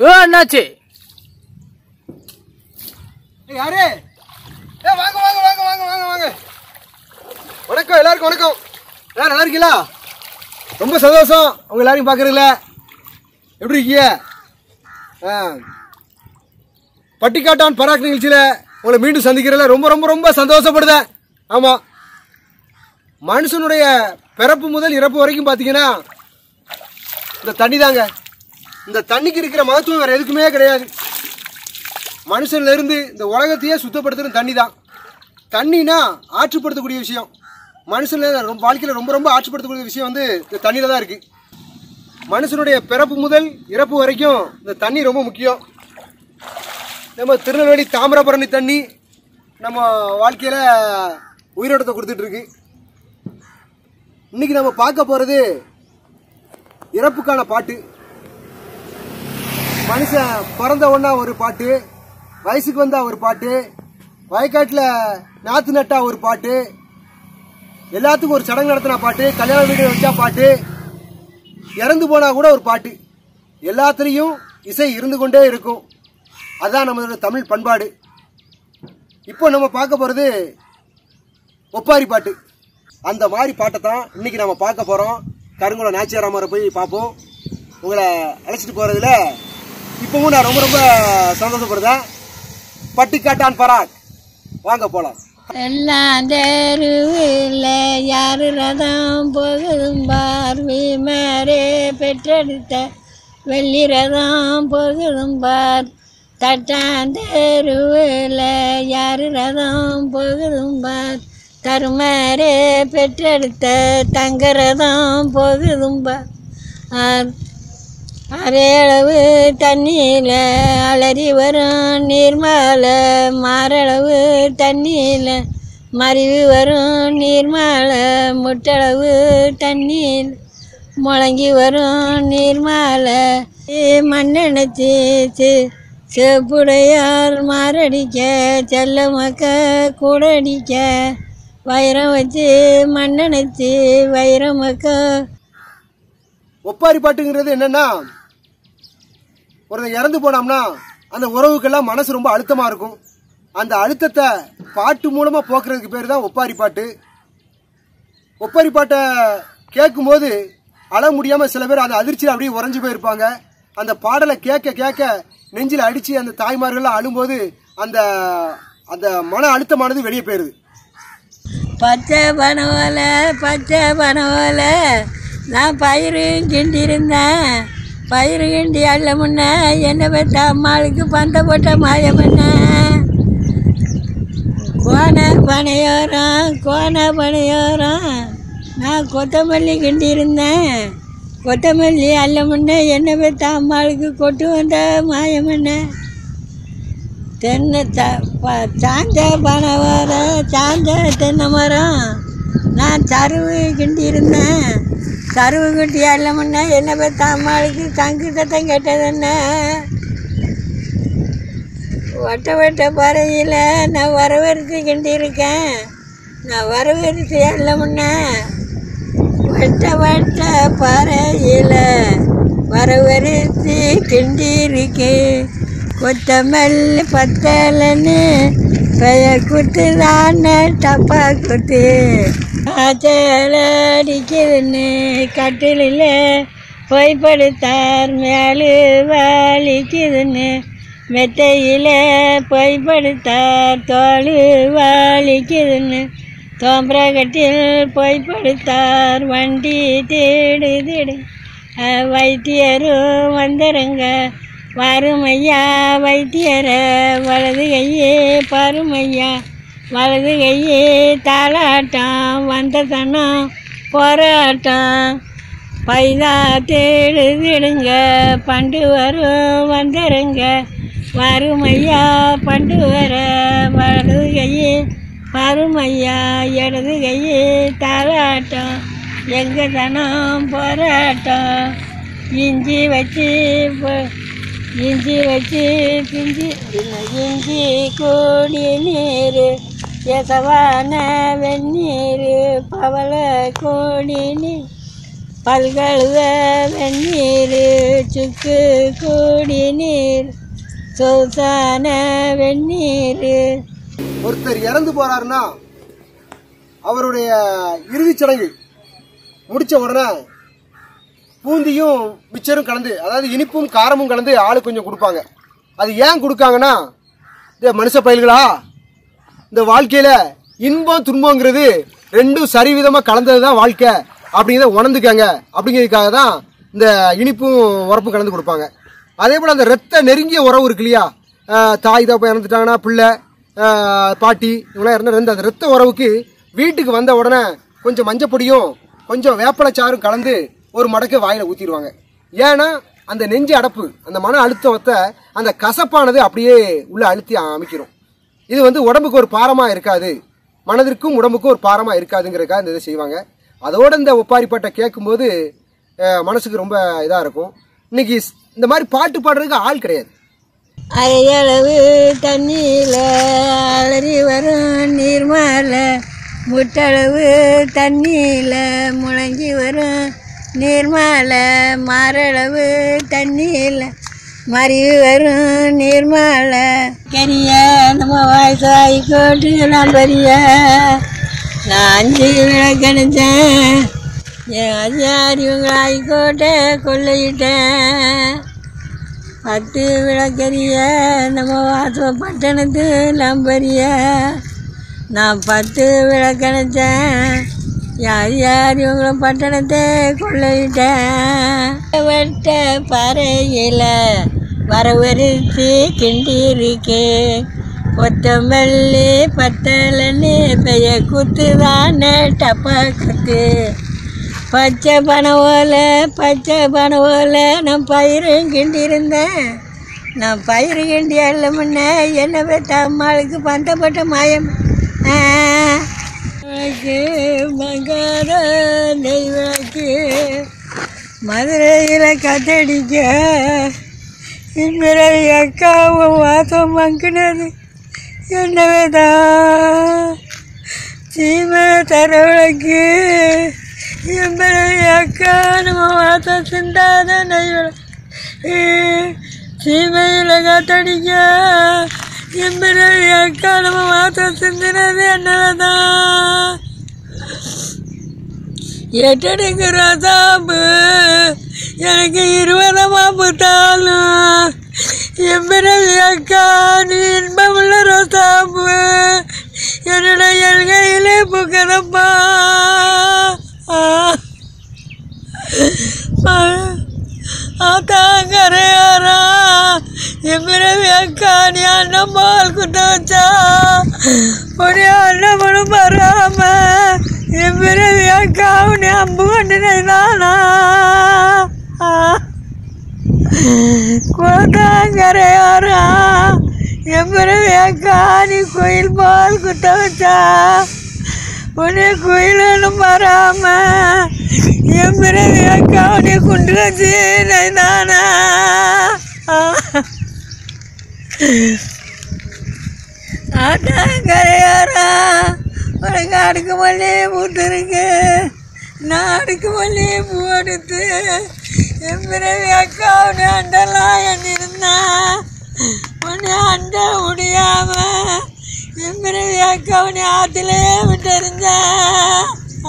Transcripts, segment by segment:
என்னாச்சு? யாரு? வாங்க வாங்க வாங்க வாங்க வாங்க வாங்க. வணக்கம், எல்லாருக்கும் வணக்கம். நல்லா இருக்கீங்களா? ரொம்ப சந்தோஷம் உங்க எல்லாரையும் பார்க்கறதுல. எப்படி இருக்கீங்க? பட்டிக்காட்டான் பராக் நிகழ்ச்சியில் உங்களை மீண்டும் சந்திக்கிறதுல ரொம்ப ரொம்ப ரொம்ப சந்தோஷப்படுதேன். ஆமாம், மனுஷனுடைய பிறப்பு முதல் இறப்பு வரைக்கும் பார்த்தீங்கன்னா இந்த தண்ணி தாங்க. இந்த தண்ணிக்கு இருக்கிற மகத்துவம் வேறு எதுக்குமே கிடையாது. மனுஷன்லேருந்து இந்த உலகத்தையே சுத்தப்படுத்துகிற தண்ணி தான். தண்ணினா ஆற்றுப்படுத்தக்கூடிய விஷயம். மனுஷன் வாழ்க்கையில் ரொம்ப ரொம்ப ஆற்றுப்படுத்தக்கூடிய விஷயம் வந்து இந்த தண்ணியில் தான் இருக்குது. மனுஷனுடைய பிறப்பு முதல் இறப்பு வரைக்கும் இந்த தண்ணி ரொம்ப முக்கியம். நம்ம திருநெல்வேலி தாமிரபரணி தண்ணி நம்ம வாழ்க்கையில் உயிரோட்டத்தை கொடுத்துட்ருக்கு. இன்றைக்கி நம்ம பார்க்க போகிறது இறப்புக்கான பாட்டு. மனுஷன் பிறந்த ஒன்றா ஒரு பாட்டு, வயசுக்கு வந்தா ஒரு பாட்டு, வயக்காட்டில் நாற்று நட்டா ஒரு பாட்டு, எல்லாத்துக்கும் ஒரு சடங்கு நடத்தினா பாட்டு, கல்யாண வீடு வச்சா பாட்டு, இறந்து போனா கூட ஒரு பாட்டு. எல்லாத்துலேயும் இசை இருந்து கொண்டே இருக்கும். அதுதான் நம்மளோட தமிழ் பண்பாடு. இப்போ நம்ம பார்க்க போகிறது ஒப்பாரி பாட்டு. அந்த மாதிரி பாட்டை தான் இன்னைக்கு நம்ம பார்க்க போகிறோம். கருங்குளம் நாச்சியாராமரை போய் பார்ப்போம். உங்களை அழைச்சிட்டு போகிறதுல இப்பவும் நான் ரொம்ப ரொம்ப சந்தோஷப்படுறேன். பட்டிக்காட்டான் பராக், வாங்க போலாம். எல்லாம் தெருவில் யாரு ரதம் போகுதும் பார், வீமரே பெற்றெடுத்த வெள்ளி ரதம் போகுதும் பார். தட்டாந்தெருவில் யாரு ரதம் போகுதும் பார், தருமரே பெற்றெடுத்த தங்க ரதம் போகுதும் பார். அரையளவு தண்ணியில் அலறி வரும் நீர்மலை, மாரளவு தண்ணியில் மறிவு வரும் நீர்மலை, முட்டளவு தண்ணியில் முழங்கி வரும் நீர்மலை. மண்ணெண்ணச்சி செப்புடையார் மாரடிக்க, செல்ல மக்க கூடடிக்க, வைரம் வச்சு மண்ணெண்ணச்சி வைரம் மக்க. ஒப்பாரி பாட்டுங்கிறது என்னன்னா, ஒருத்தன் இறந்து போனோம்னா அந்த உறவுக்கெல்லாம் மனசு ரொம்ப அழுத்தமாக இருக்கும். அந்த அழுத்தத்தை பாட்டு மூலமாக போக்குறதுக்கு பேர் தான் ஒப்பாரி பாட்டு. ஒப்பாரி பாட்டை கேட்கும்போது அழ முடியாமல் சில பேர் அந்த அதிர்ச்சியில் அப்படியே உறைஞ்சி போயிருப்பாங்க. அந்த பாடலை கேட்க கேட்க நெஞ்சில் அடித்து அந்த தாய்மார்கள்லாம் அழும்போது அந்த அந்த மன அழுத்தமானது வெளியே போயிடுது. பச்சை பனவோல பச்சை பனவோல நான் பயிறு கிண்டி இருந்தேன். பயிறு கிண்டி அல்ல முன்ன என்னை பெற்ற அம்மாளுக்கு பந்த போட்ட மாயம் என்ன. கோண பனையோரம் நான் கொத்தமல்லி கிண்டி இருந்தேன். கொத்தமல்லி அல்ல முன்ன என்னை பெற்ற அம்மாளுக்கு கொட்டு வந்த மாயம் என்ன. தென்னை சாஞ்ச பனையோரம் சாஞ்ச தென்னை மரம் நான் சருவு கிண்டி இருந்தேன். சருவு குட்டி அல்ல முன்ன என்ன பெற்ற அம்மாளுக்கு சங்கு சத்தம் கேட்டது என்ன. வட்ட வட்ட பறையில் நான் வரவரிசை கிண்டியிருக்கேன். நான் வரவரிசை அல்ல முன்ன வட்ட வட்ட பறையில் வரவரிசை கிண்டியிருக்கு. கொத்தமல்லி பத்தலன்னு பெயர் குத்து தானே டப்பா குத்து. காய்ச்சல் அடிக்குதுன்னு கட்டிலில் போய் படுத்தார், மேலு வலிக்குதுன்னு மெத்தையில் போய் படுத்தார், தோல் வலிக்குதுன்னு தோம்பரக்கட்டில் போய் படுத்தார். வண்டி தேடு வைத்தியரும் வந்துருங்க வறுமையா வைத்தியர வலது கையே பருமையா வலது கையே தாளாட்டம் வந்த தனம் போராட்டம். பைதா தேடுங்க பண்டு வரும் வந்துருங்க வறுமையா பண்டு வர வலது கையே பருமையா இடது கையே தாளாட்டம் எங்க தனம் போராட்டம். இஞ்சி வச்சு பிஞ்சி இஞ்சி கூடி நீர் எசவான வெந்நீர் பவள கோடி நீர் பல்கழுவ வெந்நீர் சுக்கு குடிநீர் சொசான வெந்நீர். ஒருத்தர் இறந்து போறாருன்னா அவருடைய இறுதிச் சடங்கு முடிச்ச உடனே பூந்தியும் மிச்சரும் கலந்து, அதாவது இனிப்பும் காரமும் கலந்து ஆளு கொஞ்சம் கொடுப்பாங்க. அது ஏன் கொடுக்காங்கன்னா, இந்த மனுஷ பயல்களா, இந்த வாழ்க்கையில இன்பம் துன்பங்கிறது ரெண்டும் சரிவிதமா கலந்ததுதான் வாழ்க்கை அப்படிங்கிறத உணர்ந்துக்காங்க அப்படிங்கிறதுக்காக தான் இந்த இனிப்பும் உரப்பும் கலந்து கொடுப்பாங்க. அதே போல அந்த ரத்த நெருங்கிய உறவு இருக்கு இல்லையா, தாய் தப்ப இறந்துட்டாங்கன்னா பிள்ளை பாட்டி இவங்களாம் இறந்து அந்த ரத்த உறவுக்கு வீட்டுக்கு வந்த உடனே கொஞ்சம் மஞ்சப்பொடியும் கொஞ்சம் வேப்பலைச்சாரும் கலந்து ஒரு மடக்கு வாயில ஊத்திடுவாங்க. ஏன்னா அந்த நெஞ்சு அடப்பு, அந்த மன அழுத்தத்தை, அந்த கசப்பானது அப்படியே உள்ள அழுத்தி அமைக்கிறோம். இது உடம்புக்கு ஒரு பாரமா இருக்காது, மனதிற்கும் உடம்புக்கும் ஒரு பாரமா இருக்காதுங்கிறதுக்காக இந்த இதை செய்வாங்க. அதோட இந்த ஒப்பாரிப்பாட்டை கேட்கும்போது மனசுக்கு ரொம்ப இதா இருக்கும். இன்னைக்கு இந்த மாதிரி பாட்டு பாடுறதுக்கு ஆள் கிடையாது. அரையளவு தண்ணியில் அலறி வரும் நீர்மலை, முட்டளவு தண்ணியில் முழங்கி வரும் நீர்மலை, மாரளவு தண்ணியில் மறிவு வரும் நீர்மலை. கரிய நம்ம வாய்ஸாகி கோட்டு நான் பெரிய நான் 5 விளக்கணிச்சேன், என் அதிகாரி இவங்களாகி கோட்டை கொள்ளையிட்டேன். 10 விளக்கரிய நம்ம வாசம் பட்டணத்து நம்பரிய நான் 10 விளக்கணிச்சேன், யார் யார் இவங்களும் பட்டணத்தை கொள்ளையிட்டேன். வட்ட பறையில் வரவரிசி கிண்டிருக்கு, கொத்தமல்லி பத்தலன்னு பெய குத்துதான டப்பா குத்து. பச்சை பனை ஓலை நான் பயிரும் கிண்டிருந்தேன், நான் பயிறு கிண்டி அல்ல முன்ன என்ன பெற்ற அம்மாளுக்கு பந்தப்பட்ட மாயம். விளக்கு மங்கார நெய் விளக்கு மதுரையில் கத்தடிக்க, இன்பிறவி அக்காவும் வாசம் மங்கினது என்னவேதான். சீமை தர விளக்கு எம்பிறவி அக்கா நம்ம வாசம் சிந்தாத நெய் விளக்கு, சீமையில் கத்தடிக்க எம்பிறவி அக்கா நம்ம வாசம் சிந்தினது என்னவேதான். எட்டடுக்கு ரசாம்பு எனக்கு 20 மாப்புத்தாலும் எம்பிறவி அக்கா நீ இன்பமுள்ள ரசாம்பு என்னோட எல்கையிலே புக்கதப்பா. ஆத்தாங்கரையாரா எம்பிறவி அக்கா நீ அண்ணன் பால் குட்ட வச்சா ஒரு அண்ணமனும் வராம எம்பிறவி அக்கா உன்னை அம்பு கொண்டுதானா. கோத்தாங்கரையாரா எம்பிறவி அக்கா நீ கோயில் பால் குட்ட வச்சா உன்னை கோயிலும் வராம எம்பிறவி அக்கா உன்னை குண்டு வச்சு நானா. ஆட்டாங்கரையாரா உனக்கு அடுக்கு மல்லி பூத்துருக்கு, நான் அடுக்கு மல்லி பூ எடுத்து எம்பிறவி அக்கா உன்னை அண்டெல்லாம் எண்ணிருந்தேன், உன்னை அண்ட முடியாம எம்பிறவி அக்கா உன்னை ஆற்றுலே விட்டுருந்தேன்.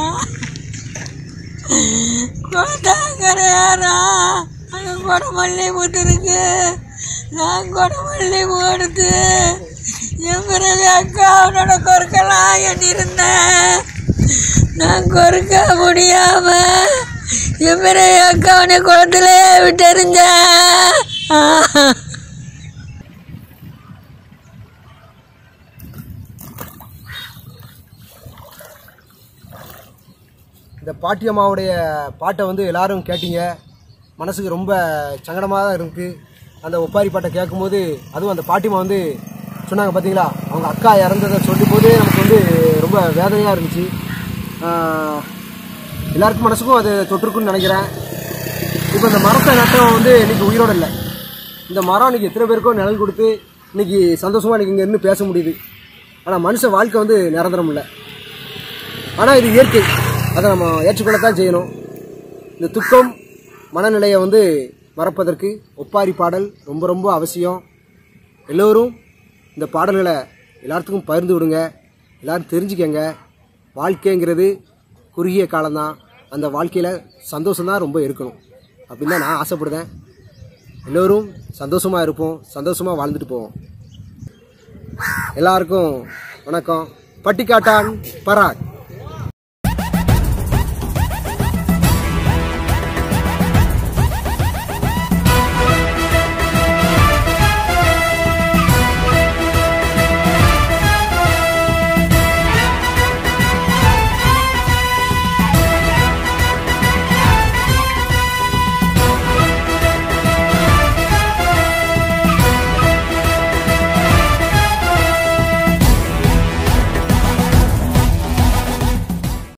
கோத்தாங்கரையாரா அங்கே கொடமல்லி பூத்துருக்கு, நான் கொடமல்லி பூ எடுத்து எம்பிறவி அக்கா உன்னோட கொறுக்கலாம் எண்ணிருந்தேன், நான் கொறுக்க முடியாம எம்பிறவி அக்கா உன்னை குளத்துல விட்டுருந்தேன். இந்த பாட்டியம்மாவுடைய பாட்டை எல்லாரும் கேட்டீங்க, மனசுக்கு ரொம்ப சங்கடமாக தான் இருக்குது. அந்த ஒப்பாரி பாட்டை கேட்கும்போது அதுவும் அந்த பாட்டியம்மா சொன்னாங்க பார்த்தீங்களா, அவங்க அக்கா இறந்ததை சொல்லும்போது நமக்கு ரொம்ப வேதனையாக இருந்துச்சு. எல்லாருக்கும் மனசுக்கும் அது தொற்றுக்குன்னு நினைக்கிறேன். இப்போ இந்த மரத்தை நட்டவன் இன்றைக்கி உயிரோடு இல்லை. இந்த மரம் இன்றைக்கி எத்தனை பேருக்கோ நிழல் கொடுத்து இன்றைக்கி சந்தோஷமாக இன்றைக்கி இங்கே இருந்து பேச முடியுது. ஆனால் மனுஷ வாழ்க்கை நிரந்தரம் இல்லை. ஆனால் இது இயற்கை, அதை நம்ம ஏற்றுக்கொள்ளத்தான் செய்யணும். இந்த துக்கம் மனநிலையை வந்து மறப்பதற்கு ஒப்பாரி பாடல் ரொம்ப ரொம்ப அவசியம். எல்லோரும் இந்த பாடல்களை எல்லாத்துக்கும் பகிர்ந்து விடுங்க, எல்லோரும் தெரிஞ்சுக்கங்க. வாழ்க்கைங்கிறது குறுகிய காலம்தான், அந்த வாழ்க்கையில் சந்தோஷம்தான் ரொம்ப இருக்கணும் அப்படின்னு தான் நான் ஆசைப்படுறேன். எல்லோரும் சந்தோஷமாக இருப்போம், சந்தோஷமாக வாழ்ந்துட்டு போவோம். எல்லாருக்கும் வணக்கம். பட்டிக்காட்டான் பராக்.